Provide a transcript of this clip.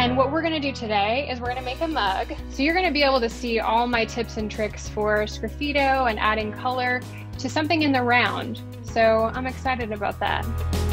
And what we're gonna do today is we're gonna make a mug. So you're gonna be able to see all my tips and tricks for Sgraffito and adding color to something in the round. So I'm excited about that.